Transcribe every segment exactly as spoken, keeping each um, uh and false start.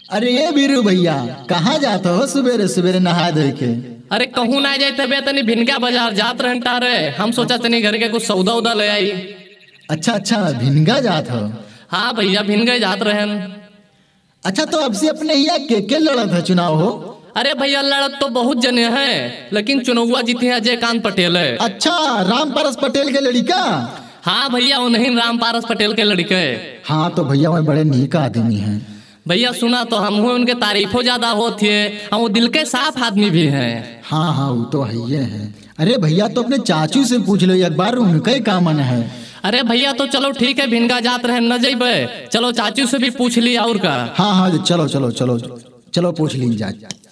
अरे ये बीरू भैया कहाँ जाते हो सुबेरे सुबेरे नहा धो के? अरे कहूँ ना जाते बे तनी भिनगा बाजार जात रहन तारे हम सोचा तनी घर के कुछ सौदा उदा ले आई। अच्छा अच्छा भिनगा जात हो? हाँ भैया भिनगा जात रहन। अच्छा तो अब से अपने यहाँ के के लड़त है चुनाव हो? अरे भैया लड़त तो बहुत जने हैं लेकिन चुनाव जीते हैं अजय कांत पटेल है। अच्छा राम पारस पटेल के लड़का? हाँ भैया उन्हीं राम पारस पटेल के लड़के। हाँ तो भैया वो बड़े नीक आदमी हैं। भैया सुना तो हम उनके तारीफों ज्यादा होती है और वो दिल के साफ आदमी भी हैं। हाँ हाँ वो तो है ही है। अरे भैया तो अपने चाचू से पूछ लो एक बार उनका ही का मन है। अरे भैया तो चलो ठीक है भिनगा जात रहे न जेबे चलो चाचू से भी पूछ लिया और का। हाँ हाँ चलो चलो चलो चलो पूछ लीजिए।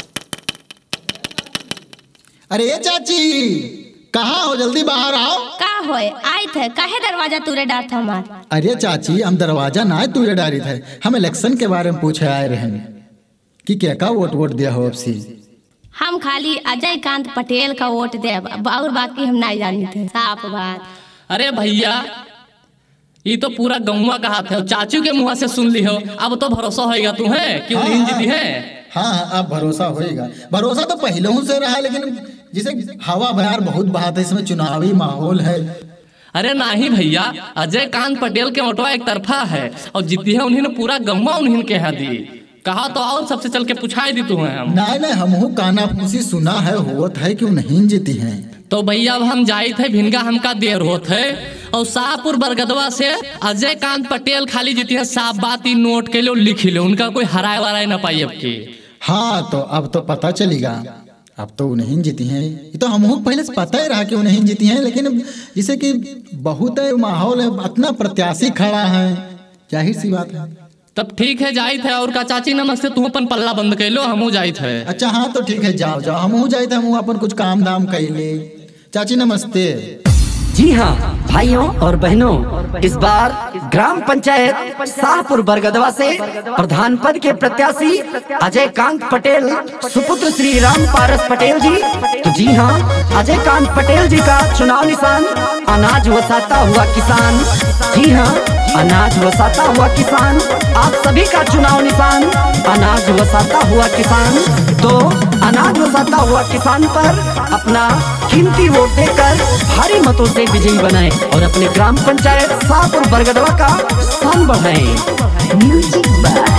अरे ये चाची कहाँ हो जल्दी बाहर आओ। का होए आई थे काहे दरवाजा तुरे डार था हमार? अरे चाची हम दरवाजा ना तुरे डारी थे हम इलेक्शन के बारे में पूछे आए रहे कि क्या का वोट वोट दिया हो आपसी। हम खाली अजय कांत पटेल का वोट दे और बाकी हम नहीं जानते थे साफ बात। अरे भैया ये तो पूरा गौवा का हाथ है चाचू के मुँह से सुन ली हो अब तो भरोसा होएगा तुम्हें क्यों नहीं जीती है। हाँ हाँ अब भरोसा होएगा। भरोसा तो पहले से रहा लेकिन जिसे हवा बयार बहुत बहात है इसमें चुनावी माहौल है। अरे नहीं भैया अजय कांत पटेल के वोटवा एक तरफा है और जीती है उन्हें पूरा गौवा उन्हीं के यहाँ दी कहा तो और सबसे चल के पूछाई दी तुम्हें हम। नहीं नहीं हम काना फूसी सुना है होत है क्यों नहीं जीती है। तो भैया अब हम जाए थे भिनगा हमका देर होत है और शाहपुर बरगदवा से अजय कांत पटेल खाली जीती है साफ बात ही नोट के लो लिखी लो उनका कोई हराए वराए न पाई अब की। हाँ तो अब तो पता चलेगा अब तो नहीं जीती हैं। ये तो हमको पहले से पता ही रहा कि वो नहीं जीती हैं लेकिन जिसे कि बहुत है माहौल है अपना प्रत्याशी खड़ा है जाहिर सी बात है। तब ठीक है जाई थे और का चाची नमस्ते तुम अपन पल्ला बंद कर लो हमू जाई थे। अच्छा हाँ तो ठीक है जाओ जाओ हमू जाई थे हम अपन कुछ काम धाम कर ले। चाची नमस्ते। जी हाँ भाइयों और बहनों इस बार ग्राम पंचायत शाहपुर बरगदवा से प्रधान पद के प्रत्याशी अजय कांत पटेल सुपुत्र श्री राम पारस पटेल जी। तो जी हाँ अजय कांत पटेल जी का चुनाव निशान अनाज वसाता हुआ किसान। जी हाँ अनाज वसाता हुआ किसान आप सभी का चुनाव निशान अनाज वसाता हुआ किसान। तो अनाज वसाता हुआ किसान पर अपना कीमती वोट देकर भारी मतों से विजयी बनाएं और अपने ग्राम पंचायत शाहपुर बरगदवा का स्थान बढ़ाएं। म्यूजिक बाय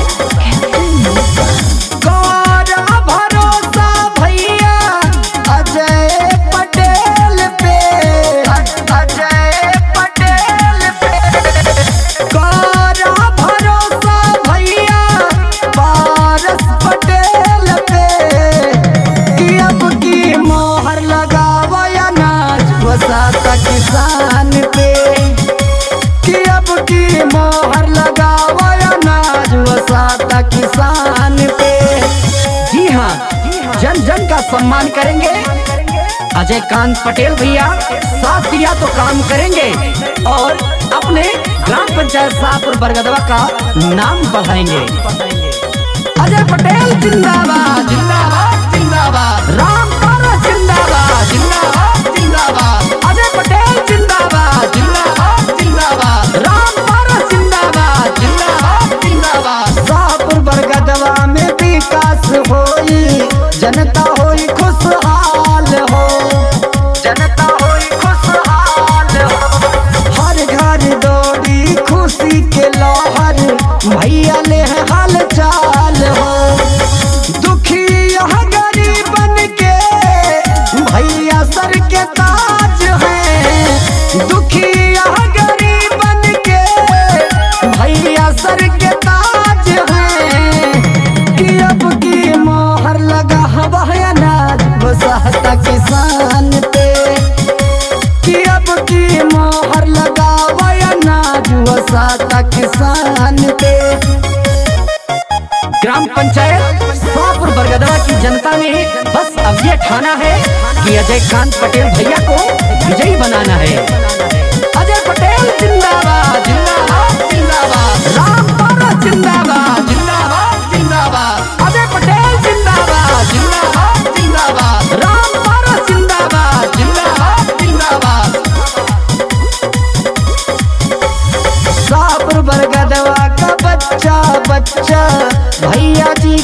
गौरा भरोसा भैया अजय पटेल पे अजय पटेल पे गौरा भरोसा भैया पारस पटेल पे कि अब की मोहर लगावा अनाज वसाता किसान पे कि अब की मोहर लगावा अनाज वसाता किसान पे। जी हाँ जन जन का सम्मान करेंगे अजय कांत पटेल भैया साथ दिया तो काम करेंगे और अपने ग्राम पंचायत शाहपुर बरगदवा का नाम बढ़ाएंगे। अजय पटेल जिंदाबाद जिंदाबाद जिंदाबाद राम पारस जिंदाबाद जिंदाबाद जिंदाबाद अजय पटेल जिंदाबाद जिंदाबाद जिंदाबाद राम पारस जिंदाबाद जिंदाबाद जिंदाबाद। शाहपुर बरगदवा में विकास होई जनता होई खुशहाल हो जनता होई खुशहाल हो हर घर दौड़ी खुशी के लहर भैया ले हाल चाल हो दुखी यह गरीबन के भैया सर के ताज है दुखी यह गरीबन के भैया सर के ताज है कि अब की मोहर लगा हवा अनाज वसाता किसान पे कि अब की मोहर लगा अनाज वसाता किसान पे। ग्राम पंचायत शाहपुर बरगदवा की जनता ने बस अब ये ठाना है कि अजय कांत पटेल भैया को विजयी बनाना है। अजय पटेल जिंदाबाद जिंदाबाद जिंदाबाद राम पारस जिंदाबाद जिंदाबाद जिंदाबाद अजय पटेल जिंदाबाद जिंदाबाद जिंदाबाद राम पारस जिंदाबाद जिंदाबाद जिंदाबाद। शाहपुर बरगदवा का बच्चा बच्चा भैया जी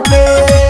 के।